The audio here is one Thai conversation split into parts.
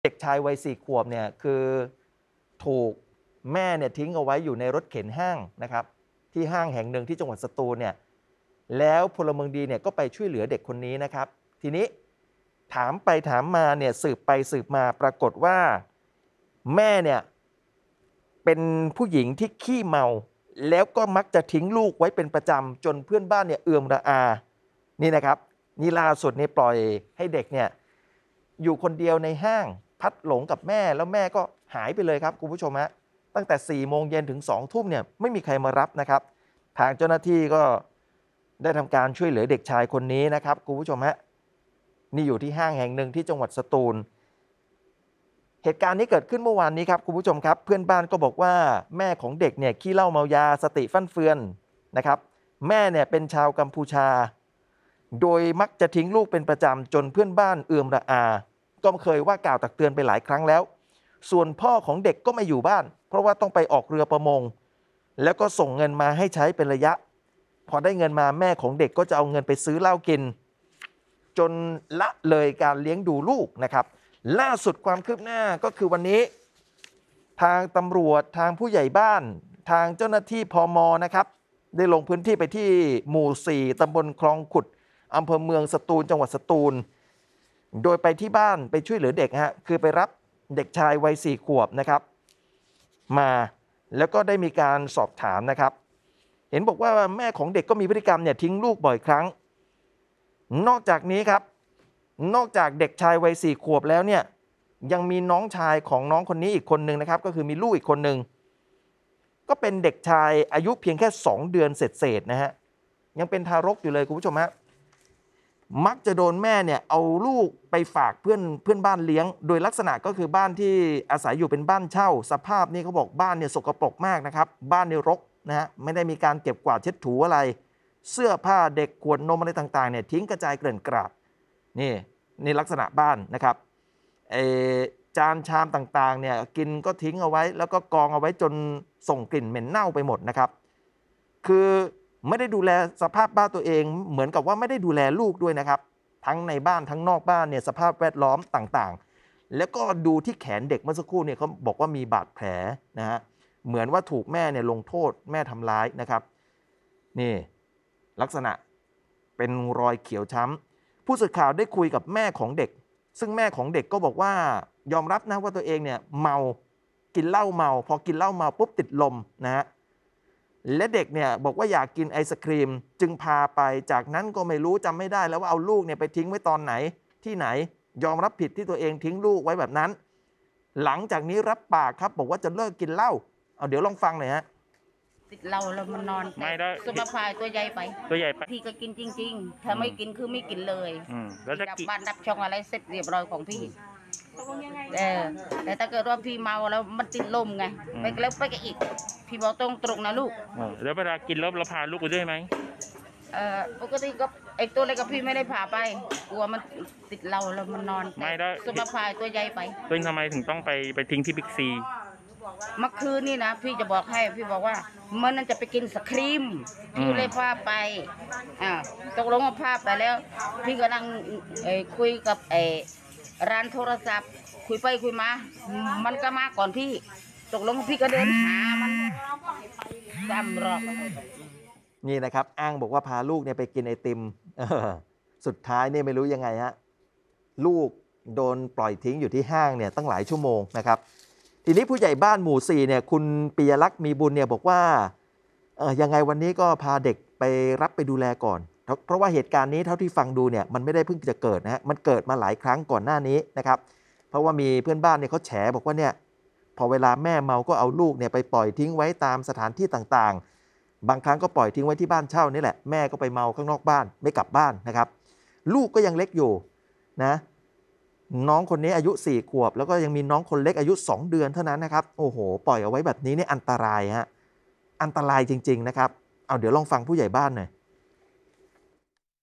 เด็กชายวัย4 ขวบเนี่ยคือถูกแม่เนี่ยทิ้งเอาไว้อยู่ในรถเข็นห้างนะครับที่ห้างแห่งหนึ่งที่จังหวัดสตูลเนี่ยแล้วพลเมืองดีเนี่ยก็ไปช่วยเหลือเด็กคนนี้นะครับทีนี้ถามไปถามมาเนี่ยสืบไปสืบมาปรากฏว่าแม่เนี่ยเป็นผู้หญิงที่ขี้เมาแล้วก็มักจะทิ้งลูกไว้เป็นประจำจนเพื่อนบ้านเนี่ยเอือมระอานี่นะครับนี่ล่าสุดนี่ปล่อยให้เด็กเนี่ยอยู่คนเดียวในห้างพัดหลงกับแม่แล้วแม่ก็หายไปเลยครับคุณผู้ชมฮะตั้งแต่4 โมงเย็นถึง2 ทุ่มเนี่ยไม่มีใครมารับนะครับทางเจ้าหน้าที่ก็ได้ทำการช่วยเหลือเด็กชายคนนี้นะครับคุณผู้ชมฮะนี่อยู่ที่ห้างแห่งหนึ่งที่จังหวัดสตูลเหตุการณ์นี้เกิดขึ้นเมื่อวานนี้ครับคุณผู้ชมครับเพื่อนบ้านก็บอกว่าแม่ของเด็กเนี่ยขี้เหล้าเมายาสติฟั่นเฟือนนะครับแม่เนี่ยเป็นชาวกัมพูชาโดยมักจะทิ้งลูกเป็นประจำจนเพื่อนบ้านเอือมระอาก็เคยว่ากล่าวตักเตือนไปหลายครั้งแล้วส่วนพ่อของเด็กก็ไม่อยู่บ้านเพราะว่าต้องไปออกเรือประมงแล้วก็ส่งเงินมาให้ใช้เป็นระยะพอได้เงินมาแม่ของเด็กก็จะเอาเงินไปซื้อเหล้ากินจนละเลยการเลี้ยงดูลูกนะครับล่าสุดความคืบหน้าก็คือวันนี้ทางตำรวจทางผู้ใหญ่บ้านทางเจ้าหน้าที่พมนะครับได้ลงพื้นที่ไปที่หมู่ 4 ตำบลคลองขุดอำเภอเมืองสตูลจังหวัดสตูลโดยไปที่บ้านไปช่วยเหลือเด็กฮะคือไปรับเด็กชายวัย4 ขวบนะครับมาแล้วก็ได้มีการสอบถามนะครับเห็นบอกว่าแม่ของเด็กก็มีพฤติกรรมเนี่ยทิ้งลูกบ่อยครั้งนอกจากนี้ครับนอกจากเด็กชายวัย4 ขวบแล้วเนี่ยยังมีน้องชายของน้องคนนี้อีกคนหนึ่งนะครับก็คือมีลูกอีกคนหนึ่งก็เป็นเด็กชายอายุเพียงแค่2 เดือนเศษๆนะฮะยังเป็นทารกอยู่เลยคุณผู้ชมฮะมักจะโดนแม่เนี่ยเอาลูกไปฝากเพื่อนบ้านเลี้ยงโดยลักษณะก็คือบ้านที่อาศัยอยู่เป็นบ้านเช่าสภาพนี่เขาบอกบ้านเนี่ยสกปรกมากนะครับบ้านเนี่ยรกนะฮะไม่ได้มีการเก็บกวาดเช็ดถูอะไรเสื้อผ้าเด็กขวดนมอะไรต่างๆเนี่ยทิ้งกระจายเกลื่อนกราดนี่ลักษณะบ้านนะครับจานชามต่างๆเนี่ยกินก็ทิ้งเอาไว้แล้วก็กองเอาไว้จนส่งกลิ่นเหม็นเน่าไปหมดนะครับคือไม่ได้ดูแลสภาพบ้านตัวเองเหมือนกับว่าไม่ได้ดูแลลูกด้วยนะครับทั้งในบ้านทั้งนอกบ้านเนี่ยสภาพแวดล้อมต่างๆแล้วก็ดูที่แขนเด็กเมื่อสักครู่เนี่ยเขาบอกว่ามีบาดแผลนะฮะเหมือนว่าถูกแม่เนี่ยลงโทษแม่ทำร้ายนะครับนี่ลักษณะเป็นรอยเขียวช้ำผู้สื่อข่าวได้คุยกับแม่ของเด็กซึ่งแม่ของเด็กก็บอกว่ายอมรับนะว่าตัวเองเนี่ยเมากินเหล้าเมาพอกินเหล้าเมาปุ๊บติดลมนะฮะและเด็กเนี่ยบอกว่าอยากกินไอศครีมจึงพาไปจากนั้นก็ไม่รู้จำไม่ได้แล้วว่าเอาลูกเนี่ยไปทิ้งไว้ตอนไหนที่ไหนยอมรับผิดที่ตัวเองทิ้งลูกไว้แบบนั้นหลังจากนี้รับปากครับบอกว่าจะเลิกกินเหล้าเอาเดี๋ยวลองฟังหน่อยฮะติดเราแล้วมันนอนไม่ได้สุภาพายตัวใหญ่ไปตัวใหญ่ไปพี่ก็กินจริงๆถ้าไม่กินคือไม่กินเลยแล้วถ้าดับกินบ้านดับช่องอะไรเสร็จเรียบร้อยของพี่แต่ถ้าเกิดว่าพี่เมาแล้วมันติดลมไงไปแล้วไปกันอีกพี่บอกตรงนะลูกแล้วเวลากินแล้วเราพาลูกไปด้วยไหมปกติก็ไอตัวเล็กกับพี่ไม่ได้พาไปกลัวมันติดเราแล้วมันนอนไม่ได้สุภาพายตัวใหญ่ไปเป็นทำไมถึงต้องไปทิ้งที่บิ๊กซีเมื่อคืนนี่นะพี่จะบอกให้พี่บอกว่ามันนั่นจะไปกินสครีมพี่เลยพาไปตกลงว่าพาไปแล้วพี่ก็นั่งคุยกับร้านโทรศัพท์คุยไปคุยมามันก็มาก่อนพี่ตกลงพี่ก็เดินหามัน3 รอบนี่นะครับอ้างบอกว่าพาลูกเนี่ยไปกินไอติมสุดท้ายเนี่ยไม่รู้ยังไงฮะลูกโดนปล่อยทิ้งอยู่ที่ห้างเนี่ยตั้งหลายชั่วโมงนะครับทีนี้ผู้ใหญ่บ้านหมู่ 4เนี่ยคุณปิยลักษณ์มีบุญเนี่ยบอกว่ายังไงวันนี้ก็พาเด็กไปรับไปดูแลก่อนเพราะว่าเหตุการณ์นี้เท่าที่ฟังดูเนี่ยมันไม่ได้เพิ่งจะเกิดนะฮะมันเกิดมาหลายครั้งก่อนหน้านี้นะครับเพราะว่ามีเพื่อนบ้านเนี่ยเขาแฉบอกว่าเนี่ยพอเวลาแม่เมาก็เอาลูกเนี่ยไปปล่อยทิ้งไว้ตามสถานที่ต่างๆบางครั้งก็ปล่อยทิ้งไว้ที่บ้านเช่านี่แหละแม่ก็ไปเมาข้างนอกบ้านไม่กลับบ้านนะครับลูกก็ยังเล็กอยู่นะน้องคนนี้อายุ4 ขวบแล้วก็ยังมีน้องคนเล็กอายุ2 เดือนเท่านั้นนะครับโอ้โหปล่อยเอาไว้แบบนี้เนี่ยอันตรายฮะอันตรายจริงๆนะครับเอาเดี๋ยวลองฟังผู้ใหญ่บ้านหน่อย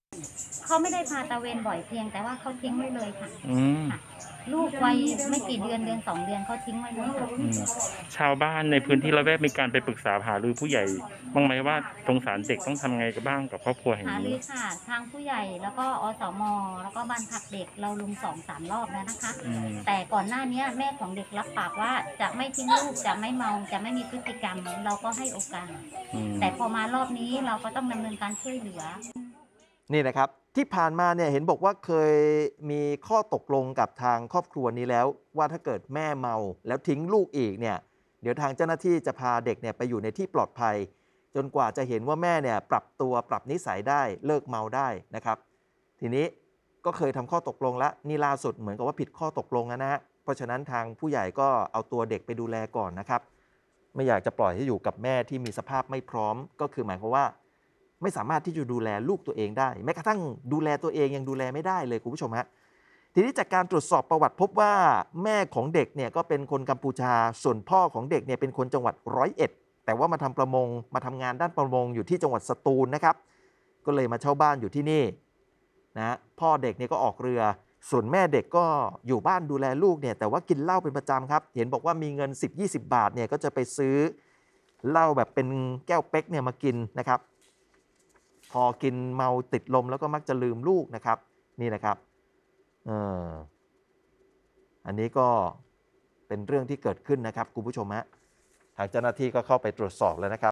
เขาไม่ได้พาตะเวนบ่อยเพียงแต่ว่าเขาทิ้งไว้เลยค่ะอืมค่ะลูกวัยไม่กี่เดือน2 เดือนเขาทิ้งไว้เลยค่ะอืมชาวบ้านในพื้นที่ละแวกมีการไปปรึกษาหารือผู้ใหญ่บ้างไหมว่าสงสารเด็กต้องทำไงกันบ้างกับครอบครัวแห่งหารืนี้อค่ะทางผู้ใหญ่แล้วก็อสมแล้วก็บ้านพักเด็กเราลุม2-3 รอบแล้วนะคะอืมแต่ก่อนหน้านี้แม่ของเด็กรับปากว่าจะไม่ทิ้งลูกจะไม่เมาจะไม่มีพฤติกรรมเราก็ให้โอกาสอืมแต่พอมารอบนี้เราก็ต้องดำเนินการช่วยเหลือนี่นะครับที่ผ่านมาเนี่ยเห็นบอกว่าเคยมีข้อตกลงกับทางครอบครัวนี้แล้ว ว่าถ้าเกิดแม่เมาแล้วทิ้งลูกอีกเนี่ยเดี๋ยวทางเจ้าหน้าที่จะพาเด็กเนี่ยไปอยู่ในที่ปลอดภัย จนกว่าจะเห็นว่าแม่เนี่ยปรับตัวปรับนิสัยได้เลิกเมาได้นะครับ ทีนี้ก็เคยทำข้อตกลงแล้วนี่ล่าสุดเหมือนกับว่าผิดข้อตกลงแล้วนะฮะเพราะฉะนั้นทางผู้ใหญ่ก็เอาตัวเด็กไปดูแลก่อนนะครับ ไม่อยากจะปล่อยให้อยู่กับแม่ที่มีสภาพไม่พร้อมก็คือหมายความว่า ไม่สามารถที่จะดูแลลูกตัวเองได้ แม้กระทั่งดูแลตัวเองยังดูแลไม่ได้เลยคุณผู้ชมฮะทีนี้จากการตรวจสอบประวัติพบว่าแม่ของเด็กเนี่ยก็เป็นคนกัมพูชาส่วนพ่อของเด็กเนี่ยเป็นคนจังหวัด101แต่ว่ามาทำประมงมาทำงานด้านประมงอยู่ที่จังหวัดสตูลนะครับก็เลยมาเช่าบ้านอยู่ที่นี่นะพ่อเด็กเนี่ยก็ออกเรือส่วนแม่เด็กก็อยู่บ้านดูแลลูกเนี่ยแต่ว่ากินเหล้าเป็นประจำครับเห็นบอกว่ามีเงิน 10-20 บาทเนี่ยก็จะไปซื้อเหล้าแบบเป็นแก้วเป๊กเนี่ยมากินนะครับพอกินเมาติดลมแล้วก็มักจะลืมลูกนะครับนี่นะครับอันนี้ก็เป็นเรื่องที่เกิดขึ้นนะครับคุณผู้ชมฮะทางเจ้าหน้าที่ก็เข้าไปตรวจสอบแล้วนะครับ